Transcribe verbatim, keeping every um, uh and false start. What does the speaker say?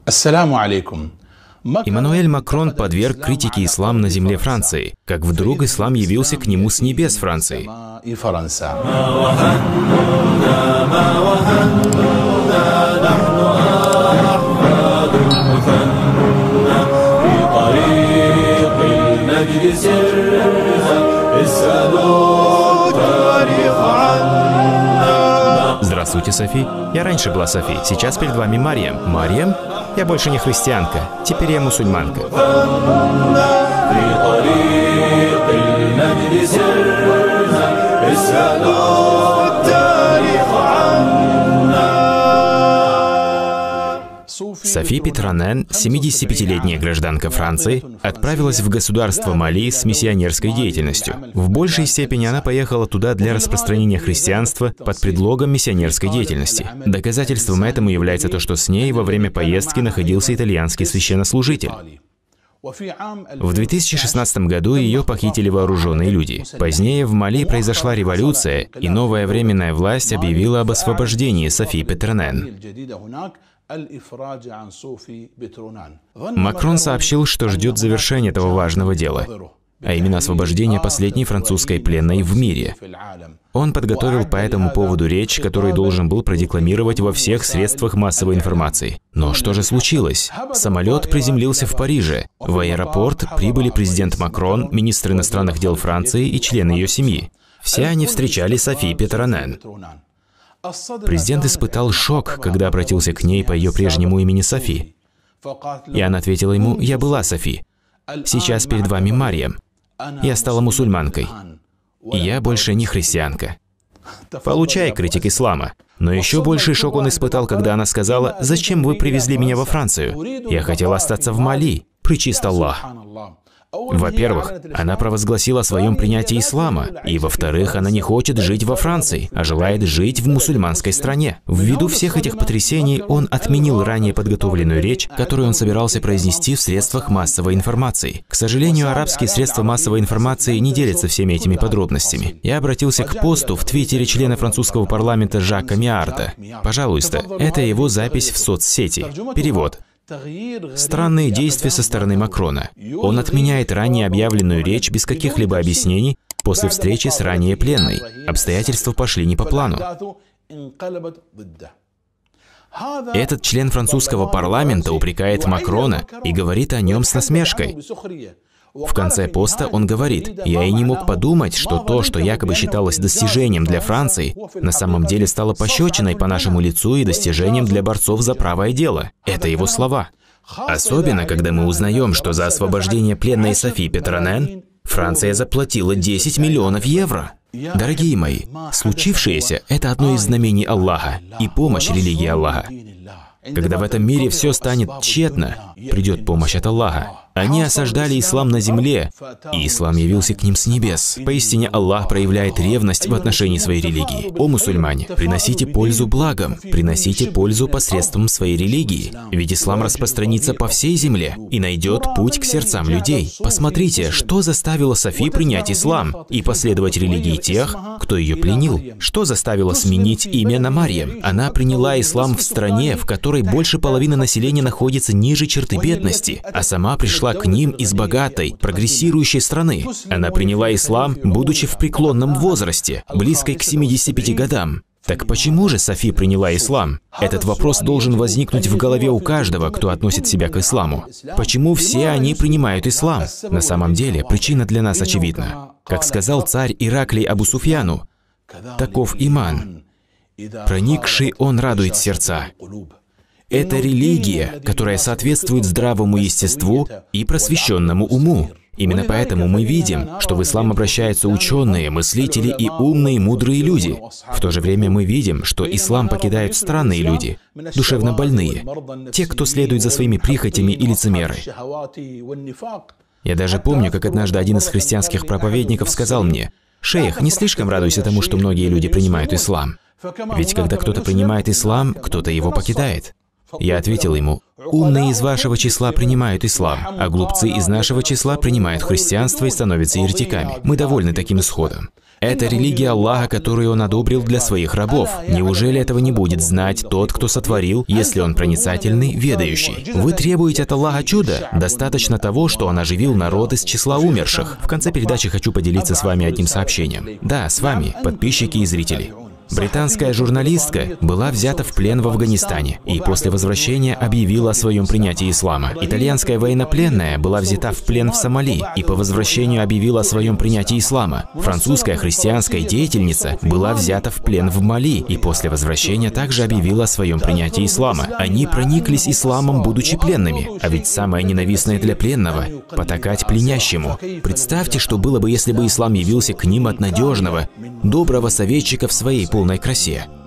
Ассаляму алейкум. Эммануэль Макрон подверг критике ислам на земле Франции, как вдруг ислам явился к нему с небес Франции. Здравствуйте, Софи. Я раньше была Софи, сейчас перед вами Марьям. Марьям? Я больше не христианка, теперь я мусульманка. Софи Петронен, семидесятипятилетняя гражданка Франции, отправилась в государство Мали с миссионерской деятельностью. В большей степени она поехала туда для распространения христианства под предлогом миссионерской деятельности. Доказательством этому является то, что с ней во время поездки находился итальянский священнослужитель. В две тысячи шестнадцатом году ее похитили вооруженные люди. Позднее в Мали произошла революция, и новая временная власть объявила об освобождении Софи Петронен. Макрон сообщил, что ждет завершения этого важного дела, а именно освобождения последней французской пленной в мире. Он подготовил по этому поводу речь, которую должен был продекламировать во всех средствах массовой информации. Но что же случилось? Самолет приземлился в Париже. В аэропорт прибыли президент Макрон, министр иностранных дел Франции и члены ее семьи. Все они встречали Софи Петронен. Президент испытал шок, когда обратился к ней по ее прежнему имени Софи. И она ответила ему: «Я была Софи. Сейчас перед вами Марьям. Я стала мусульманкой. И я больше не христианка». Получай, критик ислама. Но еще больший шок он испытал, когда она сказала: «Зачем вы привезли меня во Францию? Я хотела остаться в Мали. Пречист Аллах». Во-первых, она провозгласила о своем принятии ислама, и, во-вторых, она не хочет жить во Франции, а желает жить в мусульманской стране. Ввиду всех этих потрясений он отменил ранее подготовленную речь, которую он собирался произнести в средствах массовой информации. К сожалению, арабские средства массовой информации не делятся всеми этими подробностями. Я обратился к посту в твиттере члена французского парламента Жака Миарда. Пожалуйста, это его запись в соцсети. Перевод. Странные действия со стороны Макрона. Он отменяет ранее объявленную речь без каких-либо объяснений после встречи с ранее пленной. Обстоятельства пошли не по плану. Этот член французского парламента упрекает Макрона и говорит о нем с насмешкой. В конце поста он говорит: «Я и не мог подумать, что то, что якобы считалось достижением для Франции, на самом деле стало пощечиной по нашему лицу и достижением для борцов за правое дело». Это его слова. Особенно, когда мы узнаем, что за освобождение пленной Софи Петронен Франция заплатила десять миллионов евро. Дорогие мои, случившееся – это одно из знамений Аллаха и помощь религии Аллаха. Когда в этом мире все станет тщетно, придет помощь от Аллаха. Они осаждали ислам на земле, и ислам явился к ним с небес. Поистине Аллах проявляет ревность в отношении своей религии. О мусульмане, приносите пользу благом, приносите пользу посредством своей религии, ведь ислам распространится по всей земле и найдет путь к сердцам людей. Посмотрите, что заставило Софи принять ислам и последовать религии тех, кто ее пленил. Что заставило сменить имя на Марьям? Она приняла ислам в стране, в которой больше половины населения находится ниже черты бедности, а сама пришла к ним из богатой, прогрессирующей страны. Она приняла ислам, будучи в преклонном возрасте, близкой к семидесяти пяти годам. Так почему же Софи приняла ислам? Этот вопрос должен возникнуть в голове у каждого, кто относит себя к исламу. Почему все они принимают ислам? На самом деле, причина для нас очевидна. Как сказал царь Ираклий Абу Суфьяну: «Таков иман. Проникший он радует сердца». Это религия, которая соответствует здравому естеству и просвещенному уму. Именно поэтому мы видим, что в ислам обращаются ученые, мыслители и умные, мудрые люди. В то же время мы видим, что ислам покидают странные люди, душевно больные, те, кто следует за своими прихотями и лицемеры. Я даже помню, как однажды один из христианских проповедников сказал мне: «Шейх, не слишком радуйся тому, что многие люди принимают ислам. Ведь когда кто-то принимает ислам, кто-то его покидает». Я ответил ему: «Умные из вашего числа принимают ислам, а глупцы из нашего числа принимают христианство и становятся еретиками. Мы довольны таким исходом». Это религия Аллаха, которую Он одобрил для своих рабов. Неужели этого не будет знать тот, кто сотворил, если Он проницательный, ведающий? Вы требуете от Аллаха чуда? Достаточно того, что Он оживил народ из числа умерших. В конце передачи хочу поделиться с вами одним сообщением. Да, с вами, подписчики и зрители. Британская журналистка была взята в плен в Афганистане и после возвращения объявила о своем принятии ислама. Итальянская военнопленная была взята в плен в Сомали и по возвращению объявила о своем принятии ислама. Французская христианская деятельница была взята в плен в Мали и после возвращения также объявила о своем принятии ислама. Они прониклись исламом, будучи пленными. А ведь самое ненавистное для пленного – потакать пленящему. Представьте, что было бы, если бы ислам явился к ним от надежного, доброго советчика в своей полной красе.